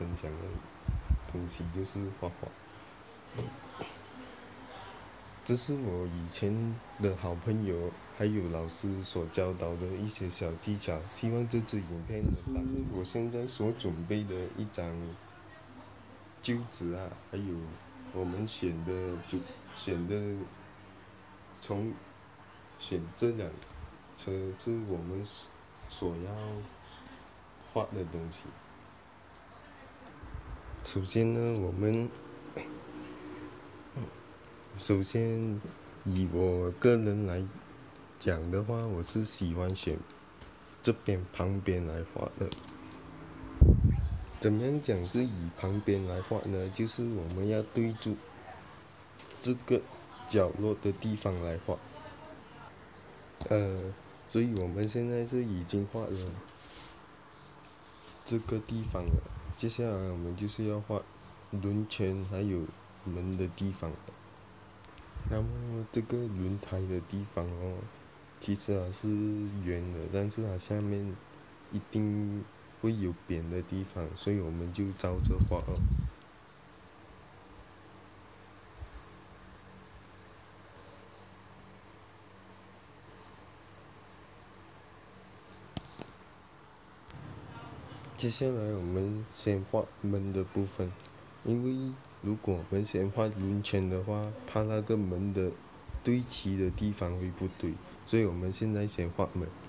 分享的东西就是画画。这是我以前的好朋友还有老师所教导的一些小技巧，希望这支影片能帮我现在所准备的一张旧纸啊，还有我们从选这辆车是我们所要画的东西。首先呢，首先以我个人来讲的话，我是喜欢选这边旁边来画的。怎么样讲是以旁边来画呢？就是我们要对住这个角落的地方来画。所以我们现在是已经画了这个地方了，接下来我们就是要画轮圈还有门的地方。那么这个轮胎的地方哦，其实它是圆的，但是它下面一定会有扁的地方，所以我们就照着画哦。接下来我们先画门的部分，因为如果我们先画轮圈的话，怕那个门的对齐的地方会不对，所以我们现在先画门。